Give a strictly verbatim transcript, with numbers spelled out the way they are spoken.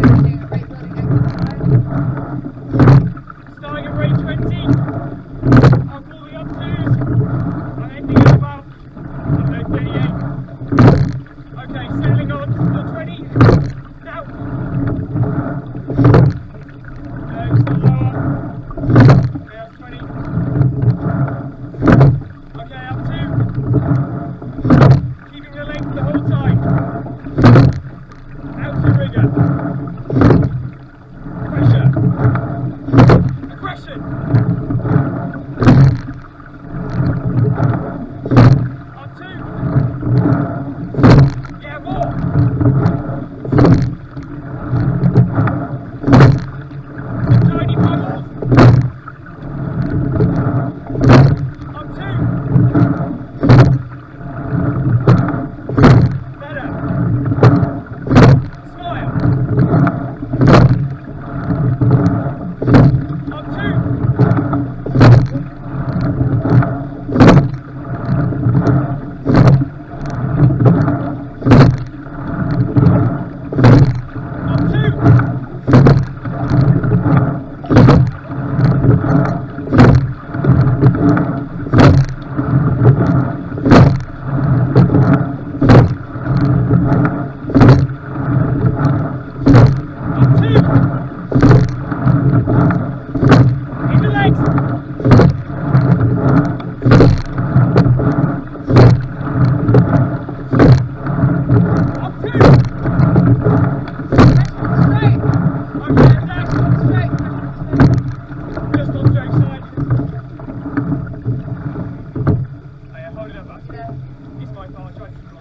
Starting at rate twenty, I'll pull the up twos, I'm ending at about, I don't know, thirty-eight. Okay, settling on to the twenty, now. Okay, still lower. Okay, that's twenty. Okay, up two. Keeping the length the whole time. Out to rigger. Pressure. Aggression. Up two. Yeah, more. Some tiny bubbles. Up two. Better. Smile. Up two. Up two. Up two. In the legs. Up two. Straight. Okay, relax. Straight. Just on straight side. Oh yeah, hold it up. Actually. It's my part. I tried to